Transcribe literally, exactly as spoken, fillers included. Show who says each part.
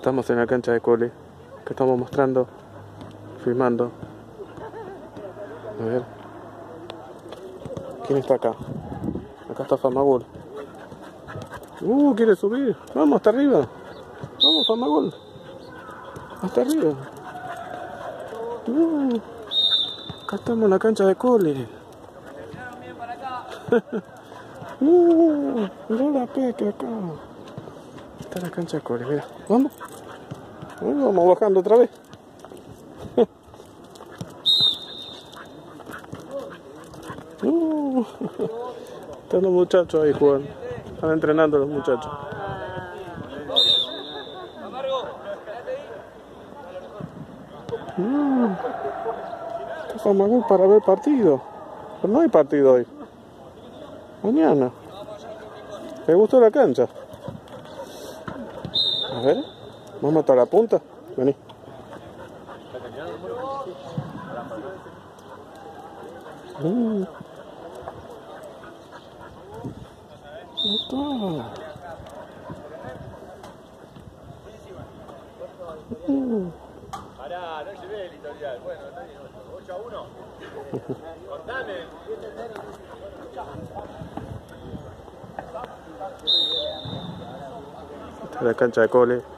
Speaker 1: Estamos en la cancha de cole, que estamos mostrando, filmando. A ver. ¿Quién está acá? Acá está Famagol. Uh, quiere subir. Vamos, hasta arriba. Vamos, Famagol. Hasta arriba. Uh, acá estamos en la cancha de cole. uh, mirá la peque acá. Está la cancha de cole, mira. Vamos. Uh, vamos bajando otra vez. uh, están los muchachos ahí jugando. Están entrenando los muchachos. Mm. Está Famagol para ver partido. Pero no hay partido hoy. Mañana. ¿Te gustó la cancha? A ver. Vamos hasta la punta. Vení. Mm. Ahí está. Mm.
Speaker 2: Pará, no llevé el editorial. Bueno, ocho a uno. Cortame.
Speaker 1: Esta es la cancha de cole.